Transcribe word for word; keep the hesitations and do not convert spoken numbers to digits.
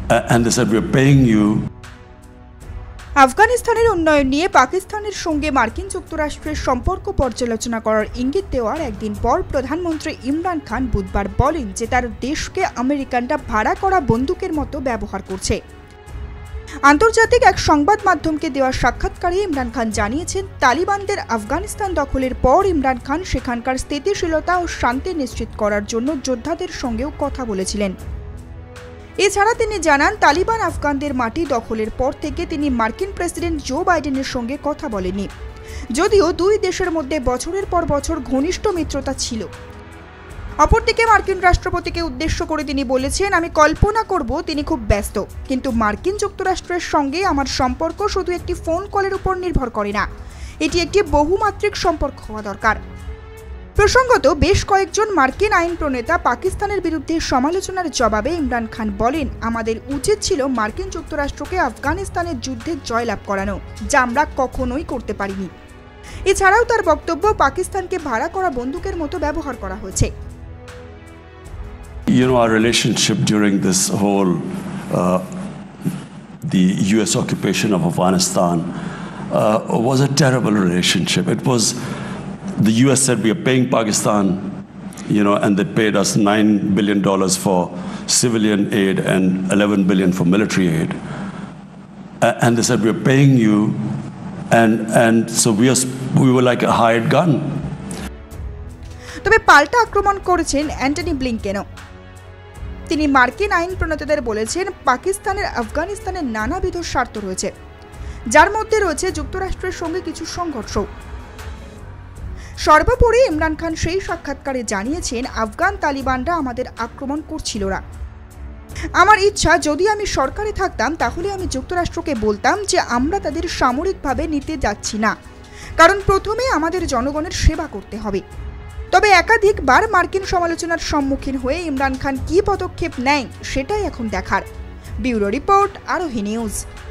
and they said, "We're paying you." আফগানিস্তানের উন্নয়ন নিয়ে পাকিস্তানের সঙ্গে মার্কিন যুক্তরাষ্ট্রের সম্পর্ক পর্যালোচনা করার ইঙ্গিত দেওয়ার একদিন পর প্রধানমন্ত্রী ইমরান খান বুধবার বলেন যে তার দেশকে আমেরিকানরা ভাড়া করা বন্দুকের মতো ব্যবহার করছে। আন্তর্জাতিক এক সংবাদ মাধ্যমকে দেওয়া সাক্ষাৎকারে ইমরান খান জানিয়েছেন, তালিবানদের আফগানিস্তান দখলের পর ইমরান খান সেখানকার স্থিতিশীলতা ও শান্তি নিশ্চিত করার জন্য যোদ্ধাদের সঙ্গেও কথা বলেছিলেন। এছাড়া তিনি জানান, তালিবান আফগানদের মাটি দখলের পর থেকে তিনি মার্কিন প্রেসিডেন্ট জো বাইডেনের সঙ্গে কথা বলেননি, যদিও দুই দেশের মধ্যে বছরের পর বছর ঘনিষ্ঠ মিত্রতা ছিল। অপরদিকে মার্কিন রাষ্ট্রপতিকে উদ্দেশ্য করে তিনি বলেছেন, আমি কল্পনা করব তিনি খুব ব্যস্ত, কিন্তু মার্কিন যুক্তরাষ্ট্রের সঙ্গে আমার সম্পর্ক শুধু একটি ফোন কলের উপর নির্ভর করে না, এটি একটি বহুমাত্রিক সম্পর্ক হওয়া দরকার। প্রসঙ্গত, বেশ কয়েকজন মার্কিন আইন প্রণেতা পাকিস্তানের বিরুদ্ধে সমালোচনার জবাবে ইমরান খান বলেন, আমাদের উচিত ছিল মার্কিন যুক্তরাষ্ট্রকে আফগানিস্তানের যুদ্ধে জয়লাভ করানো, যা আমরা কখনোই করতে পারিনি। এছাড়াও তার বক্তব্য, পাকিস্তানকে ভাড়া করা বন্দুকের মতো ব্যবহার করা হয়েছে। You know, our relationship during this whole uh, the U S occupation of Afghanistan uh, was a terrible relationship. It was, the U S said we are paying Pakistan, you know, and they paid us nine billion dollars for civilian aid and eleven billion for military aid. Uh, and they said we are paying you, and and so we are we were like a hired gun. তবে পাল্টা আক্রমণ করেছেন Antony ব্লিংকেনও। তিনি মার্কিন আইন প্রণেতাদের বলেছেন, পাকিস্তানের আফগানিস্তানের নানাবিধ স্বার্থ রয়েছে, যার মধ্যে রয়েছে যুক্তরাষ্ট্রের সঙ্গে কিছু সংঘর্ষ। সর্বোপরি ইমরান খান সেই সাক্ষাৎকারে জানিয়েছেন, আফগান তালিবানরা আমাদের আক্রমণ করছিল না। আমার ইচ্ছা, যদি আমি সরকারে থাকতাম তাহলে আমি যুক্তরাষ্ট্রকে বলতাম যে আমরা তাদের সামরিকভাবে নিতে যাচ্ছি না, কারণ প্রথমে আমাদের জনগণের সেবা করতে হবে। তবে একাধিকবার মার্কিন সমালোচনার সম্মুখীন হয়ে ইমরান খান কী পদক্ষেপ নেয় সেটাই এখন দেখার। Bureau report, Arohi news.